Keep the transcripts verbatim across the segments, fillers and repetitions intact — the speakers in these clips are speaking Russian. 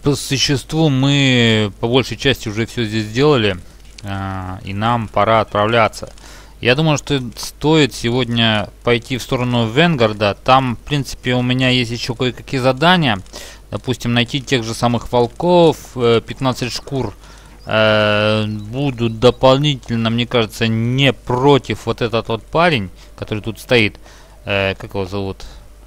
По существу мы по большей части уже все здесь сделали, э, и нам пора отправляться. Я думаю, что стоит сегодня пойти в сторону Венгарда. Там, в принципе, у меня есть еще кое-какие задания. Допустим, найти тех же самых волков, э, пятнадцать шкур. Э, будут дополнительно, мне кажется, не против вот этот вот парень, который тут стоит. Э, как его зовут?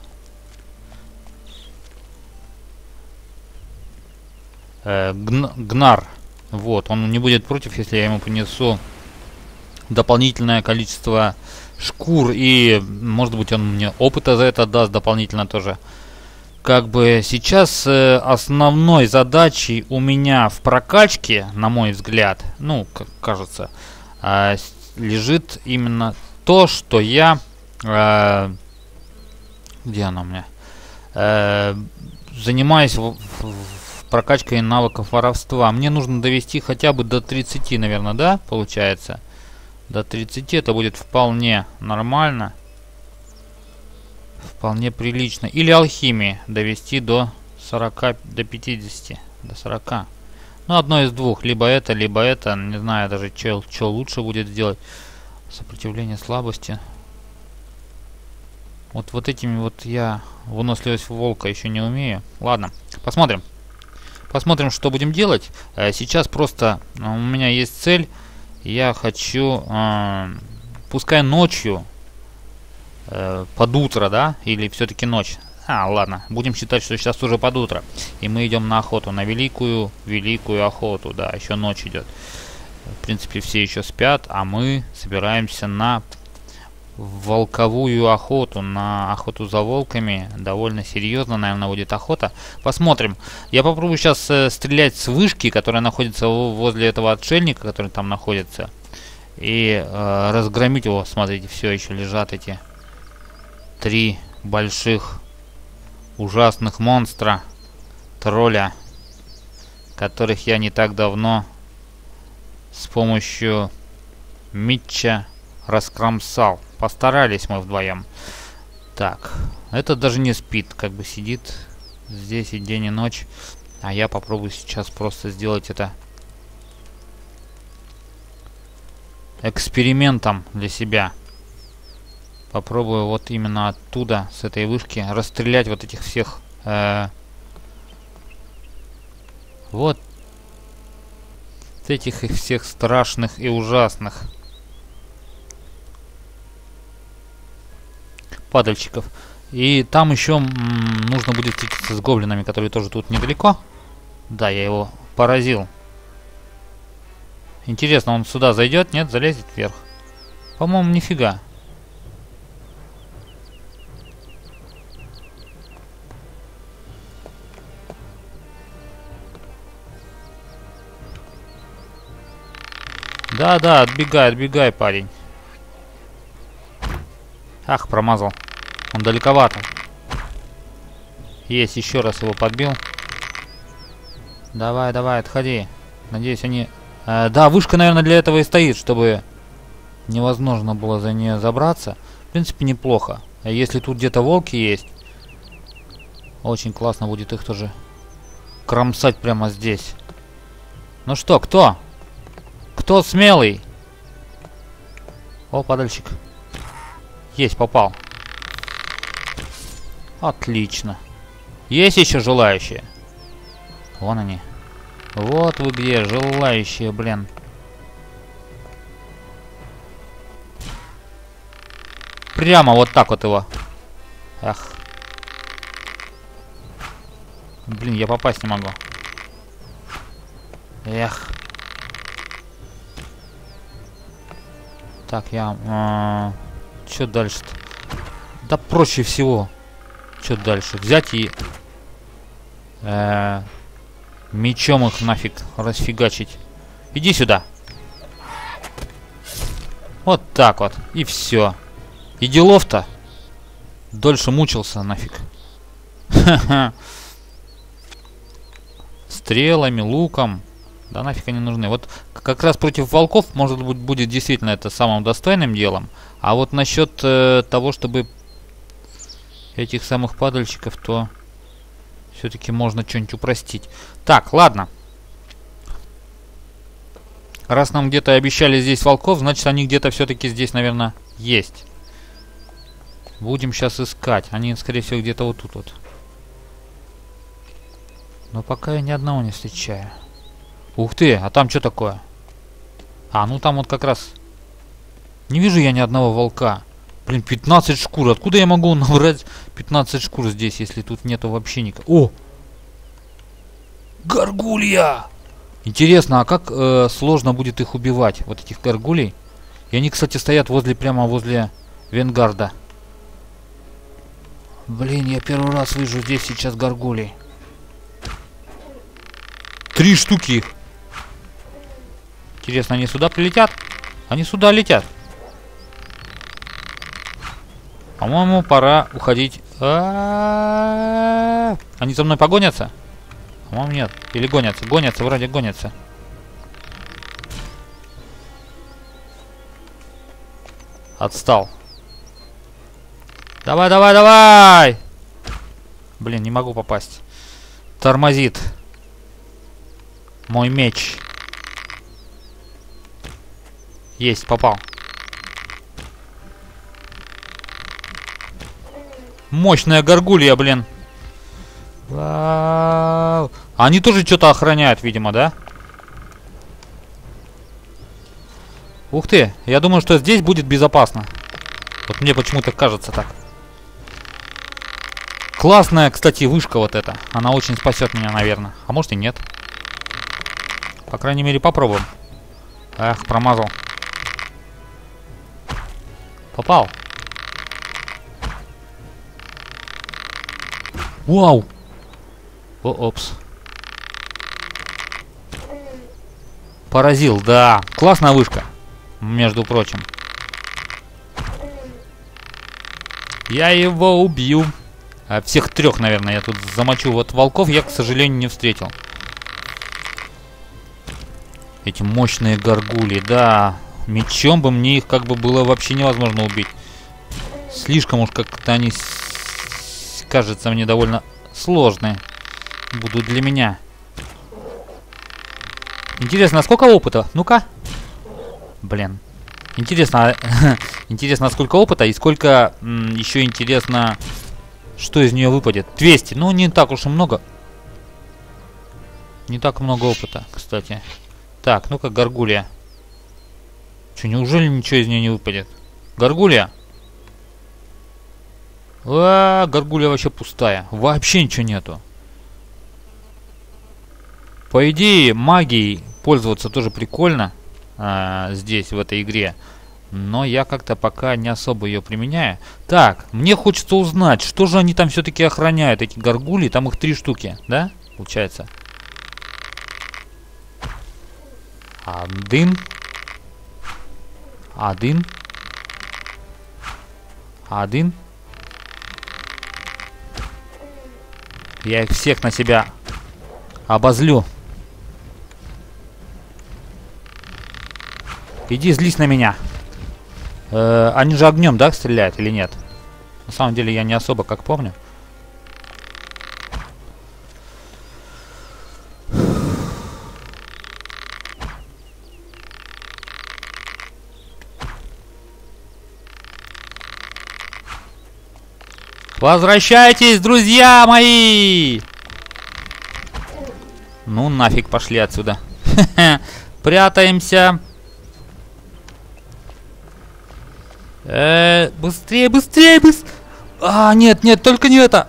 Э, Гн Гнар. Вот, он не будет против, если я ему принесу дополнительное количество шкур, и может быть он мне опыта за это даст дополнительно тоже. Как бы сейчас э, основной задачей у меня в прокачке, на мой взгляд, ну, как кажется, э, лежит именно то, что я... Э, где она у меня? Э, занимаюсь в, в, в прокачкой навыков воровства. Мне нужно довести хотя бы до тридцати, наверное, да, получается? До тридцати это будет вполне нормально. Вполне прилично. Или алхимии довести до сорока, до пятидесяти, до сорока. Ну, одно из двух. Либо это, либо это. Не знаю даже, что лучше будет сделать. Сопротивление слабости. Вот, вот этими вот я выносливость волка еще не умею. Ладно, посмотрим. Посмотрим, что будем делать. Сейчас просто у меня есть цель. Я хочу, э, пускай ночью, э, под утро, да, или все-таки ночь. А, ладно, будем считать, что сейчас уже под утро. И мы идем на охоту, на великую, великую охоту, да, еще ночь идет. В принципе, все еще спят, а мы собираемся на волковую охоту, на охоту за волками. Довольно серьезно, наверное, будет охота. Посмотрим. Я попробую сейчас э, стрелять с вышки, которая находится возле этого отшельника, который там находится. И э, разгромить его. Смотрите, все еще лежат эти три больших ужасных монстра. Тролля. Которых я не так давно с помощью Митча раскромсал. Постарались мы вдвоем. Так, это даже не спит, как бы сидит здесь и день, и ночь. А я попробую сейчас просто сделать это экспериментом для себя. Попробую вот именно оттуда, с этой вышки, расстрелять вот этих всех... Э, вот этих их всех страшных и ужасных падальщиков. И там еще м, нужно будет встретиться с гоблинами, которые тоже тут недалеко. Да, я его поразил. Интересно, он сюда зайдет? Нет, залезет вверх. По-моему, нифига. Да-да, отбегай, отбегай, парень. Ах, промазал. Он далековато. Есть, еще раз его подбил. Давай, давай, отходи. Надеюсь, они... Э, да, вышка, наверное, для этого и стоит, чтобы невозможно было за нее забраться. В принципе, неплохо. А если тут где-то волки есть, очень классно будет их тоже кромсать прямо здесь. Ну что, кто? Кто смелый? О, падальщик. Есть, попал. Отлично. Есть еще желающие? Вон они. Вот вы где, желающие, блин. Прямо вот так вот его. Ах. Блин, я попасть не могу. Эх. Так, я... Э, что дальше-то? Да проще всего. Что дальше? Взять и... Э, мечом их нафиг расфигачить. Иди сюда. Вот так вот. И все. И делов-то. Дольше мучился нафиг. Ха-ха. Стрелами, луком. Да нафиг они нужны. Вот как раз против волков, может быть, будет действительно это самым достойным делом. А вот насчет э, того, чтобы этих самых падальщиков, то Все-таки можно что-нибудь упростить. Так, ладно. Раз нам где-то обещали здесь волков, значит они где-то все-таки здесь, наверное, есть. Будем сейчас искать. Они, скорее всего, где-то вот тут вот. Но пока я ни одного не встречаю. Ух ты, а там что такое? А, ну там вот как раз... Не вижу я ни одного волка. Блин, пятнадцать шкур. Откуда я могу набрать пятнадцать шкур здесь, если тут нету вообще никого? О! Горгулья! Интересно, а как э, сложно будет их убивать, вот этих горгулей? И они, кстати, стоят возле, прямо возле Венгарда. Блин, я первый раз вижу здесь сейчас горгулей. Три штуки их. Интересно, они сюда прилетят? Они сюда летят. По-моему, пора уходить. А-а-а-а! Они за мной погонятся? По-моему, нет. Или гонятся. Гонятся, вроде гонятся. Отстал. Давай, давай, давай! Блин, не могу попасть. Тормозит. Мой меч. Есть, попал. Мощная горгулья, блин. Вау. Они тоже что-то охраняют, видимо, да? Ух ты, я думаю, что здесь будет безопасно. Вот мне почему-то кажется так. Классная, кстати, вышка вот эта. Она очень спасет меня, наверное. А может и нет. По крайней мере, попробуем. Эх, промазал. Попал. Вау. О, опс. Поразил, да. Классная вышка. Между прочим. Я его убью. А всех трех, наверное, я тут замочу. Вот волков я, к сожалению, не встретил. Эти мощные горгули, да. Мечом бы мне их как бы было вообще невозможно убить. Слишком уж как-то они, кажется, мне довольно сложные будут для меня. Интересно, а сколько опыта? Ну-ка. Блин. Интересно, интересно, сколько опыта и сколько еще интересно, что из нее выпадет. двести. Ну, не так уж и много. Не так много опыта, кстати. Так, ну-ка, горгулья. Че, неужели ничего из нее не выпадет? Горгулья? А, горгулья вообще пустая. Вообще ничего нету. По идее, магией пользоваться тоже прикольно. А, здесь, в этой игре. Но я как-то пока не особо ее применяю. Так, мне хочется узнать, что же они там все-таки охраняют, эти горгульи. Там их три штуки, да? Получается. Один. Один. Один. Я их всех на себя обозлю. Иди злись на меня. Э, они же огнем, да, стреляют или нет? На самом деле я не особо как помню. Возвращайтесь, друзья мои! Ну нафиг, пошли отсюда. Прятаемся. Э, быстрее, быстрее, быстрее. А, нет, нет, только не это.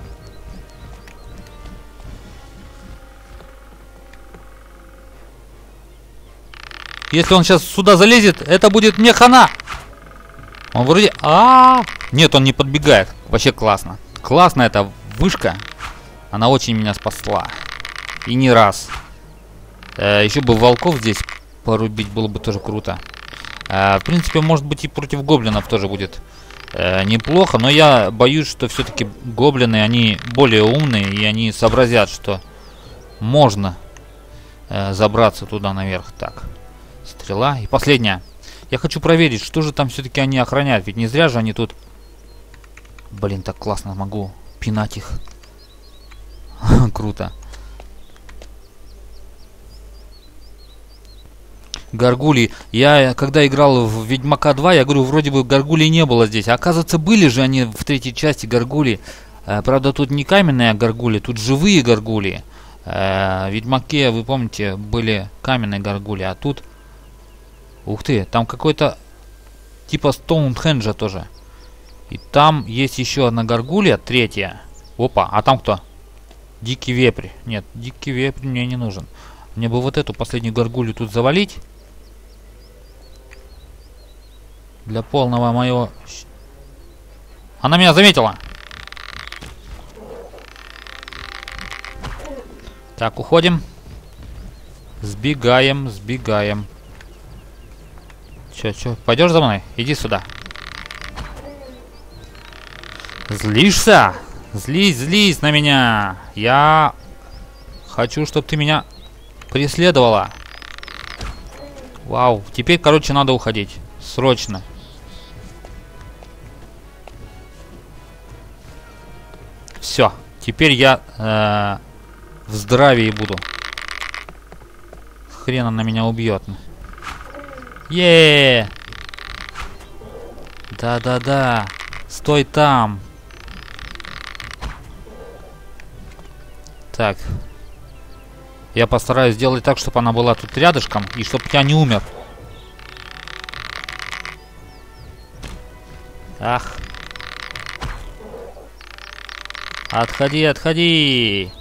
Если он сейчас сюда залезет, это будет мне хана. Он вроде... А, -а, а Нет, он не подбегает. Вообще классно. Классно эта вышка. Она очень меня спасла. И не раз. Э, еще бы волков здесь порубить было бы тоже круто. Э, в принципе, может быть, и против гоблинов тоже будет э, неплохо. Но я боюсь, что все-таки гоблины, они более умные. И они сообразят, что можно э, забраться туда наверх. Так. Стрела. И последняя. Я хочу проверить, что же там все-таки они охраняют. Ведь не зря же они тут... Блин, так классно могу пинать их. Круто. Гаргулии. Я, когда играл в Ведьмака два, я говорю, вроде бы гаргулий не было здесь. А оказывается, были же они в третьей части гаргулии. Э, правда, тут не каменные гаргулии, тут живые гаргулии. Э, в Ведьмаке, вы помните, были каменные гаргулии, а тут... Ух ты, там какой-то типа Стоунхенджа тоже. И там есть еще одна гаргулия, третья. Опа, а там кто? Дикий вепрь. Нет, дикий вепрь мне не нужен. Мне бы вот эту последнюю гаргулью тут завалить. Для полного моего... Она меня заметила. Так, уходим. Сбегаем, сбегаем. Че, че, пойдешь за мной? Иди сюда. Злишься? Злись, злись на меня. Я хочу, чтобы ты меня преследовала. Вау, теперь, короче, надо уходить. Срочно. Все, теперь я э, в здравии буду. Хрен он на меня убьет. Е! Да-да-да. Стой там. Так. Я постараюсь сделать так, чтобы она была тут рядышком, и чтобы я не умер. Ах. Отходи, отходи.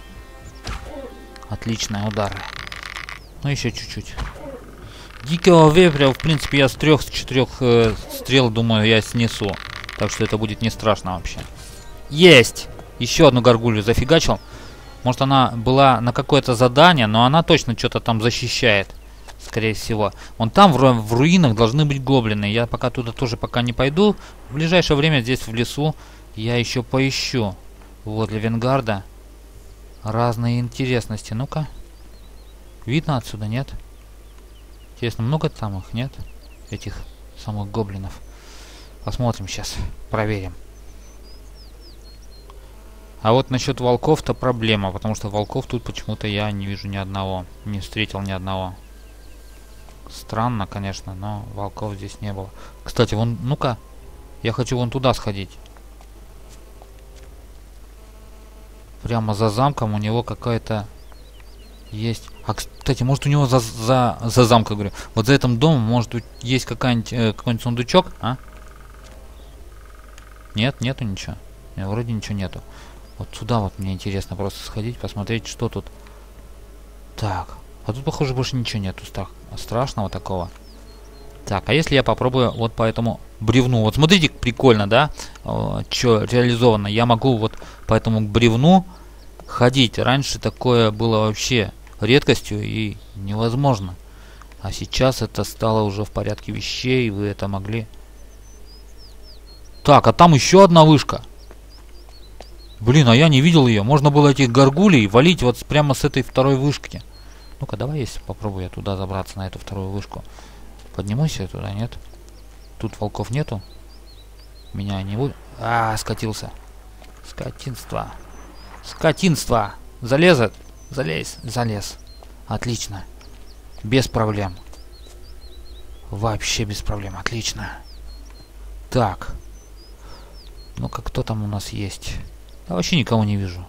Отличные удары. Ну, еще чуть-чуть. Дикого вепря, в принципе, я с трех, с четырех э, стрел, думаю, я снесу. Так что это будет не страшно вообще. Есть! Еще одну гаргулью зафигачил. Может, она была на какое-то задание, но она точно что-то там защищает. Скорее всего. Вон там в, ру в руинах должны быть гоблины. Я пока туда тоже пока не пойду. В ближайшее время здесь в лесу я еще поищу. Возле Венгарда. Разные интересности. Ну-ка. Видно отсюда, нет? Интересно, много там их, нет? Этих самых гоблинов. Посмотрим сейчас. Проверим. А вот насчет волков-то проблема. Потому что волков тут почему-то я не вижу ни одного. Не встретил ни одного. Странно, конечно, но волков здесь не было. Кстати, вон, ну-ка. Я хочу вон туда сходить. Прямо за замком у него какая-то есть. А, кстати, может у него за, за, за замком, говорю. Вот за этим домом, может, есть какая-нибудь, э, какой-нибудь сундучок, а? Нет, нету ничего. Нет, вроде ничего нету. Вот сюда вот мне интересно просто сходить, посмотреть, что тут. Так. А тут, похоже, больше ничего нету страх, страшного такого. Так, а если я попробую вот по этому бревну? Вот смотрите, прикольно, да? Что реализовано. Я могу вот по этому бревну ходить. Раньше такое было вообще редкостью и невозможно. А сейчас это стало уже в порядке вещей. Вы это могли. Так, а там еще одна вышка. Блин, а я не видел ее. Можно было этих гаргулей валить вот прямо с этой второй вышки. Ну-ка, давай, если попробую я туда забраться, на эту вторую вышку. Поднимусь я туда, нет? Тут волков нету. Меня не будет. А, скатился. Скотинство. Скотинство. Залезет. Залезь. Залез. Отлично. Без проблем. Вообще без проблем. Отлично. Так. Ну-ка, кто там у нас есть? Я вообще никого не вижу.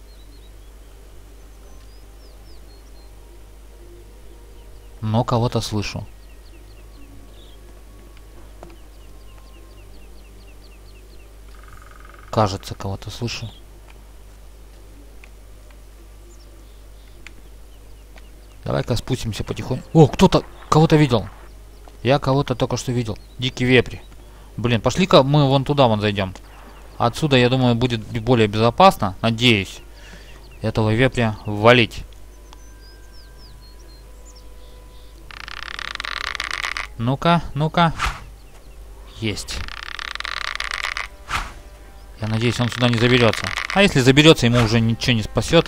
Но кого-то слышу. Кажется, кого-то слышу. Давай-ка спустимся потихоньку. О, кто-то, кого-то видел. Я кого-то только что видел. Дикий вепрь. Блин, пошли-ка мы вон туда вон зайдем. Отсюда, я думаю, будет более безопасно. Надеюсь. Этого вепря валить. Ну-ка, ну-ка. Есть. Я надеюсь, он сюда не заберется. А если заберется, ему уже ничего не спасет.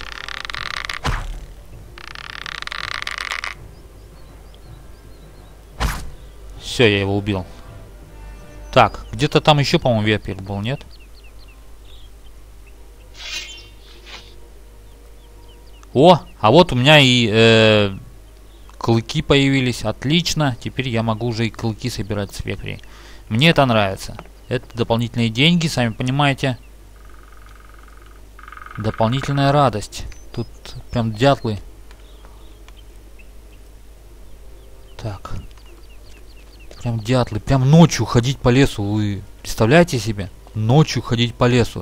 Все, я его убил. Так, где-то там еще, по-моему, вепрь был, нет? О, а вот у меня и э, клыки появились. Отлично. Теперь я могу уже и клыки собирать с вепрей. Мне это нравится. Это дополнительные деньги, сами понимаете. Дополнительная радость. Тут прям дятлы. Так. Прям дятлы. Прям ночью ходить по лесу. Вы представляете себе? Ночью ходить по лесу.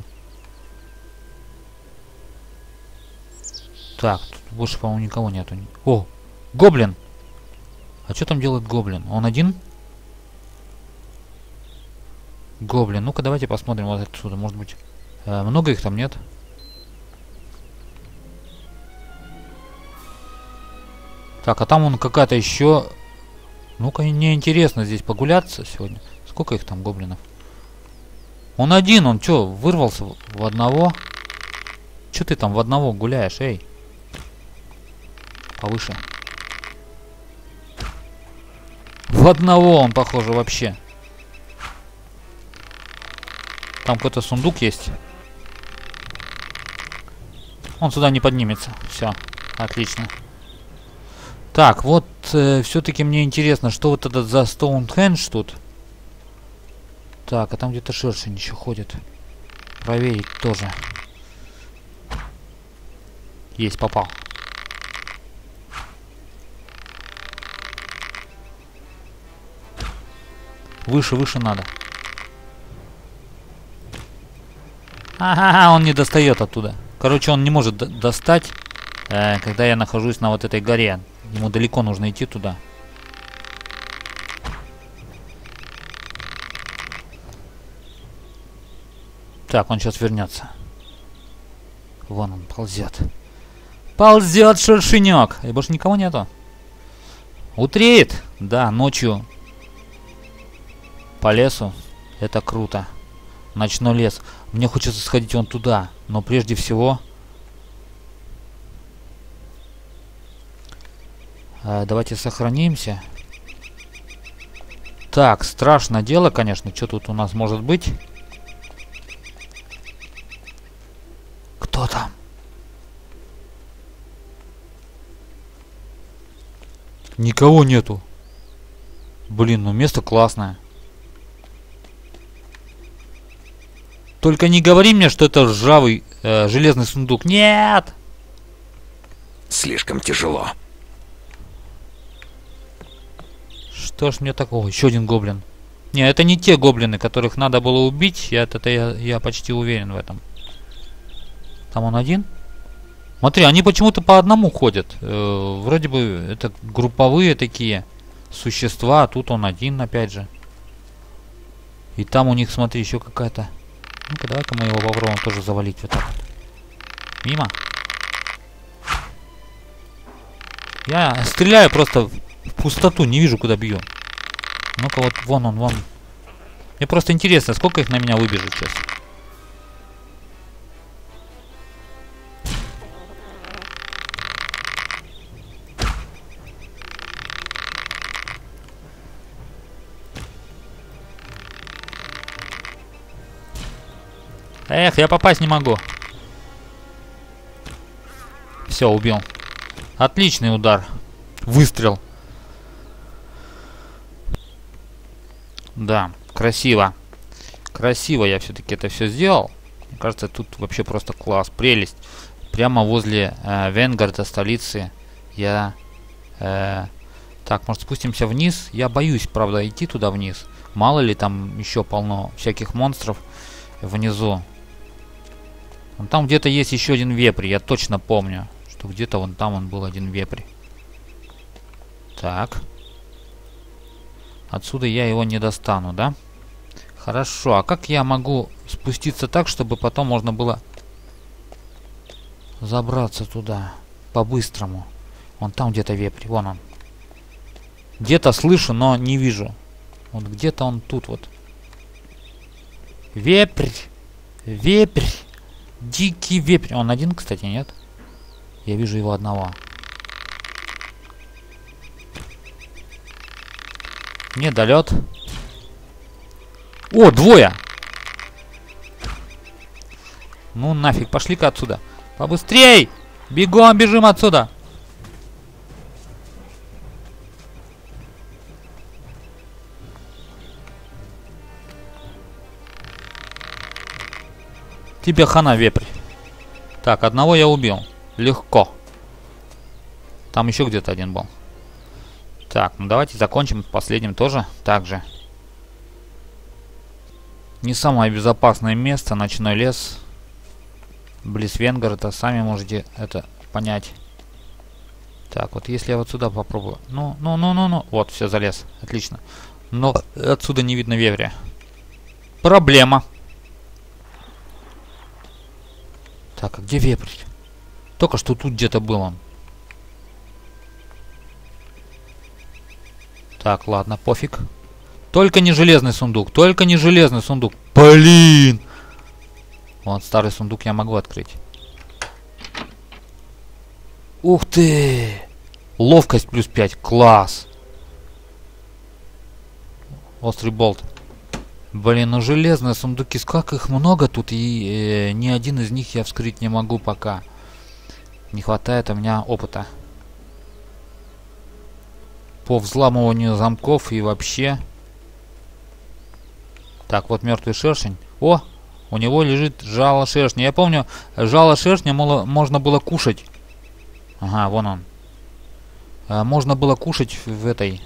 Так, тут больше, по-моему, никого нету. О, гоблин! А что там делает гоблин? Он один? Гоблин. Ну-ка, давайте посмотрим вот отсюда. Может быть, э, много их там нет? Так, а там он какая-то еще... Ну-ка, мне интересно здесь погуляться сегодня. Сколько их там, гоблинов? Он один, он что, вырвался в одного? Че ты там в одного гуляешь, эй? Повыше. В одного он, похоже, вообще. Там какой-то сундук есть. Он сюда не поднимется. Все, отлично. Так, вот э, все-таки мне интересно, что вот это за Стоунхендж тут. Так, а там где-то шершень еще ходит. Проверить тоже. Есть, попал. Выше, выше надо. Ага, он не достает оттуда. Короче, он не может достать, э, когда я нахожусь на вот этой горе. Ему далеко нужно идти туда. Так, он сейчас вернется. Вон он ползет. Ползет шершенек. И больше никого нету. Утреет. Да, ночью по лесу. Это круто. Ночной лес. Мне хочется сходить вон туда. Но прежде всего... Э, давайте сохранимся. Так, страшное дело, конечно. Что тут у нас может быть? Кто там? Никого нету. Блин, ну место классное. Только не говори мне, что это ржавый э, железный сундук. Нет! Слишком тяжело. Что ж мне такого? Еще один гоблин. Не, это не те гоблины, которых надо было убить. Я, это, я, я почти уверен в этом. Там он один? Смотри, они почему-то по одному ходят. Э, вроде бы это групповые такие существа. А тут он один, опять же. И там у них, смотри, еще какая-то... Ну-ка, давай-ка мы его попробуем тоже завалить вот так вот. Мимо. Я стреляю просто в пустоту, не вижу, куда бью. Ну-ка, вот вон он, вон. Мне просто интересно, сколько их на меня выбежит сейчас. Эх, я попасть не могу. Все, убил. Отличный удар. Выстрел. Да, красиво. Красиво я все-таки это все сделал. Мне кажется, тут вообще просто класс, прелесть. Прямо возле э, Венгарда, столицы. Я... Э, так, может спустимся вниз? Я боюсь, правда, идти туда вниз. Мало ли там еще полно всяких монстров внизу. Вон там где-то есть еще один вепрь, я точно помню, что где-то вон там он был один вепрь. Так. Отсюда я его не достану, да? Хорошо, а как я могу спуститься так, чтобы потом можно было забраться туда по-быстрому? Вон там где-то вепрь, вон он. Где-то слышу, но не вижу. Вот где-то он тут вот. Вепрь! Вепрь! Дикий вепрь. Он один, кстати, нет? Я вижу его одного. Недолет. О, двое! Ну нафиг, пошли-ка отсюда. Побыстрей! Бегом, бежим отсюда. Тебе хана, вепрь. Так, одного я убил. Легко. Там еще где-то один был. Так, ну давайте закончим последним тоже. Так же. Не самое безопасное место. Ночной лес. Близ Венгорода. Сами можете это понять. Так, вот если я вот сюда попробую. Ну, ну, ну, ну, ну. Вот, все, залез. Отлично. Но отсюда не видно вепря. Проблема. Так, а где вепрь? Только что тут где-то был он. Так, ладно, пофиг. Только не железный сундук. Только не железный сундук. Блин! Вот, старый сундук я могу открыть. Ух ты! Ловкость плюс пять. Класс! Острый болт. Блин, ну железные сундуки, как их много тут, и э, ни один из них я вскрыть не могу пока. Не хватает у меня опыта. По взламыванию замков и вообще. Так, вот мертвый шершень. О, у него лежит жало шершня. Я помню, жало шершня можно было кушать. Ага, вон он. А, можно было кушать в этой...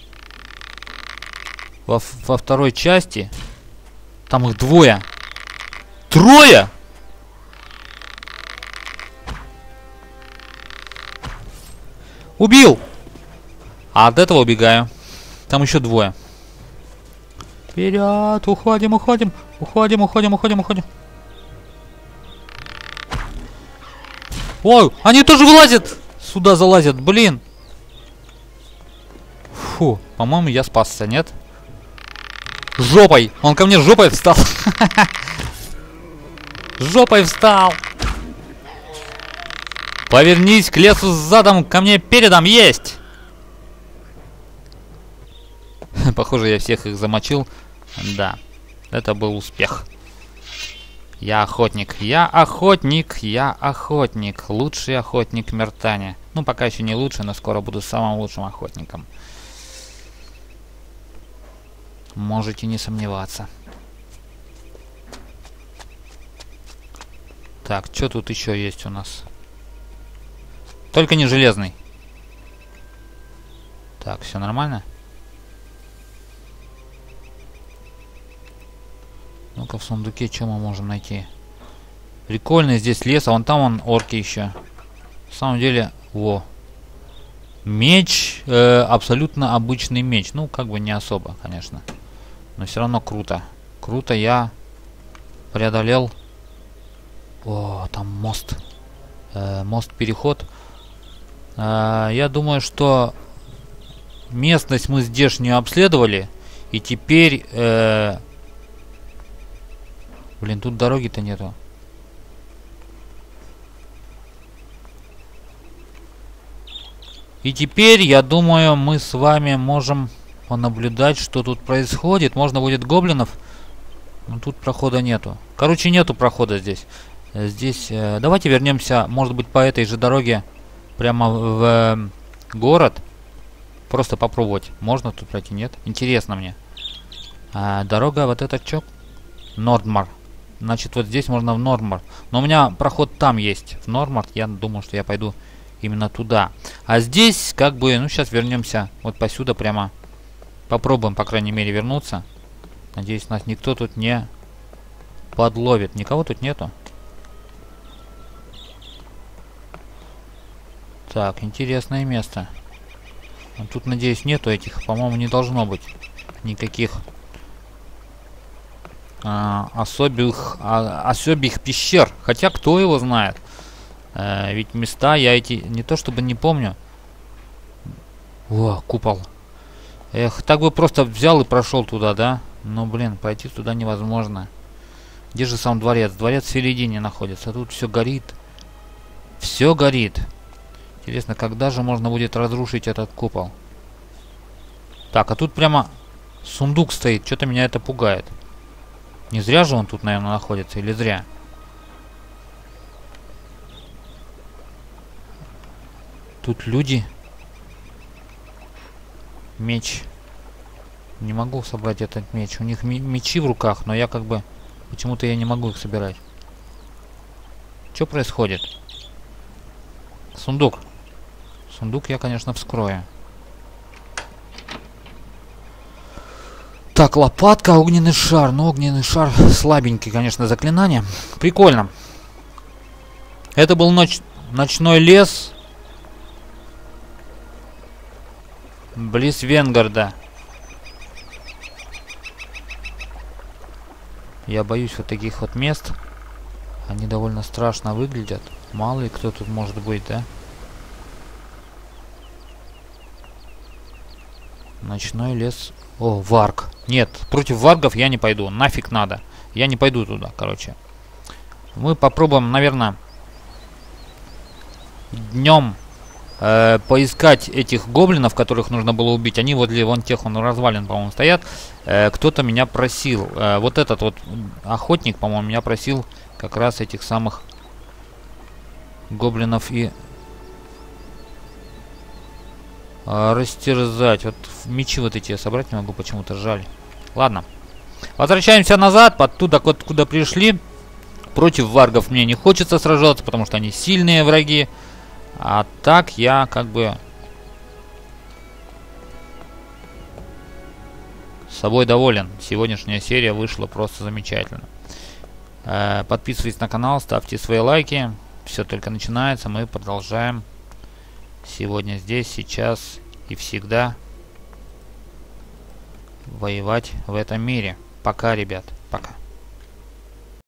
Во, во второй части. Там их двое. Трое! Убил! А от этого убегаю. Там еще двое. Вперед! Уходим, уходим! Уходим, уходим, уходим, уходим. Ой, они тоже вылазят! Сюда залазят, блин! Фу, по-моему, я спасся, нет? Жопой! Он ко мне жопой встал! Жопой встал! Повернись к лесу задом, ко мне передом, есть! Похоже, я всех их замочил. Да, это был успех. Я охотник, я охотник, я охотник. Лучший охотник Миртания. Ну, пока еще не лучший, но скоро буду самым лучшим охотником. Можете не сомневаться. Так, что тут еще есть у нас? Только не железный. Так, все нормально? Ну-ка, в сундуке что мы можем найти? Прикольный здесь лес, а вон там вон орки еще. На самом деле, во. Меч, э, абсолютно обычный меч. Ну, как бы не особо, конечно. Но все равно круто. Круто я преодолел. О, там мост. Э, мост-переход. Э, я думаю, что местность мы здешнюю обследовали. И теперь... Э, блин, тут дороги-то нету. И теперь, я думаю, мы с вами можем понаблюдать, что тут происходит. Можно будет гоблинов. Но тут прохода нету. Короче, нету прохода здесь. Здесь... Э, давайте вернемся, может быть, по этой же дороге прямо в э, город. Просто попробовать. Можно тут пройти? Нет? Интересно мне. А, дорога вот эта чё? Нордмар. Значит, вот здесь можно в Нордмар. Но у меня проход там есть. В Нордмар. Я думаю, что я пойду именно туда. А здесь, как бы, ну, сейчас вернемся вот посюда прямо. Попробуем, по крайней мере, вернуться. Надеюсь, нас никто тут не подловит. Никого тут нету. Так, интересное место. Тут, надеюсь, нету этих. По-моему, не должно быть никаких а, особых, а, особых пещер. Хотя, кто его знает. А, ведь места я эти не то чтобы не помню. О, купол. Эх, так бы просто взял и прошел туда, да? Но, блин, пройти туда невозможно. Где же сам дворец? Дворец в середине находится. Тут все горит. Все горит. Интересно, когда же можно будет разрушить этот купол? Так, а тут прямо сундук стоит. Что-то меня это пугает. Не зря же он тут, наверное, находится. Или зря? Тут люди. Меч. Не могу собрать этот меч. У них мечи в руках, но я как бы... Почему-то я не могу их собирать. Что происходит? Сундук. Сундук я, конечно, вскрою. Так, лопатка, огненный шар. Ну, огненный шар слабенький, конечно, заклинание. Прикольно. Это был ноч... ночной лес. Близ Венгарда. Я боюсь вот таких вот мест. Они довольно страшно выглядят. Мало ли кто тут может быть, да? Ночной лес. О, варг. Нет, против варгов я не пойду. Нафиг надо. Я не пойду туда, короче. Мы попробуем, наверное, днем э, поискать этих гоблинов, которых нужно было убить. Они возле вон тех, он развалин, по-моему, стоят. Э, кто-то меня просил. Э, вот этот вот охотник, по-моему, меня просил как раз этих самых гоблинов и э, растерзать. Вот мечи вот эти я собрать не могу, почему-то жаль. Ладно. Возвращаемся назад, оттуда, откуда пришли. Против варгов мне не хочется сражаться, потому что они сильные враги. А так я как бы с собой доволен. Сегодняшняя серия вышла просто замечательно. Э, подписывайтесь на канал, ставьте свои лайки. Все только начинается. Мы продолжаем сегодня здесь, сейчас и всегда воевать в этом мире. Пока, ребят. Пока.